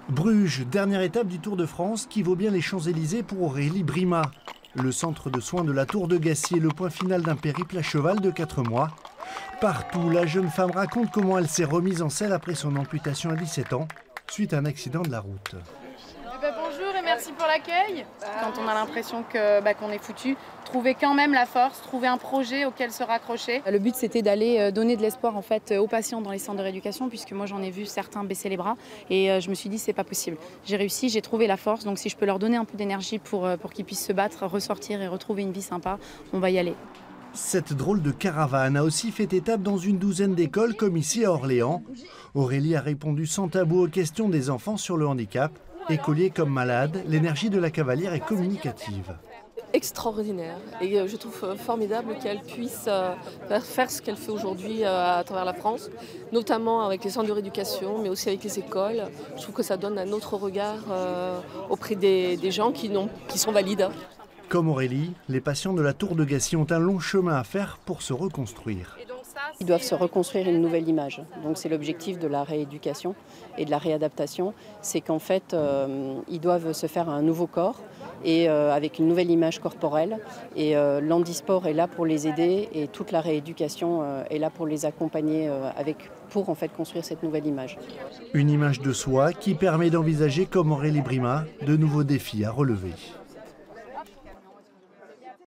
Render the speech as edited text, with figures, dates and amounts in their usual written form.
Bruges, dernière étape du Tour de France qui vaut bien les Champs-Élysées pour Aurélie Brima. Le centre de soins de la Tour de Gassier, le point final d'un périple à cheval de 4 mois. Partout, la jeune femme raconte comment elle s'est remise en selle après son amputation à 17 ans, suite à un accident de la route. Bonjour et merci pour l'accueil. Quand on a l'impression qu'on est foutu, trouver quand même la force, trouver un projet auquel se raccrocher. Le but c'était d'aller donner de l'espoir en fait aux patients dans les centres de rééducation, puisque moi j'en ai vu certains baisser les bras et je me suis dit c'est pas possible. J'ai réussi, j'ai trouvé la force, donc si je peux leur donner un peu d'énergie pour qu'ils puissent se battre, ressortir et retrouver une vie sympa, on va y aller. Cette drôle de caravane a aussi fait étape dans une douzaine d'écoles comme ici à Orléans. Aurélie a répondu sans tabou aux questions des enfants sur le handicap. Écolier comme malade, l'énergie de la cavalière est communicative. Extraordinaire et je trouve formidable qu'elle puisse faire ce qu'elle fait aujourd'hui à travers la France, notamment avec les centres de rééducation mais aussi avec les écoles. Je trouve que ça donne un autre regard auprès des gens qui sont valides. Comme Aurélie, les patients de la Tour de Gassier ont un long chemin à faire pour se reconstruire. Ils doivent se reconstruire une nouvelle image. Donc c'est l'objectif de la rééducation et de la réadaptation. C'est qu'en fait, ils doivent se faire un nouveau corps et avec une nouvelle image corporelle. Et l'handisport est là pour les aider et toute la rééducation est là pour les accompagner pour en fait construire cette nouvelle image. Une image de soi qui permet d'envisager, comme Aurélie Brima, de nouveaux défis à relever.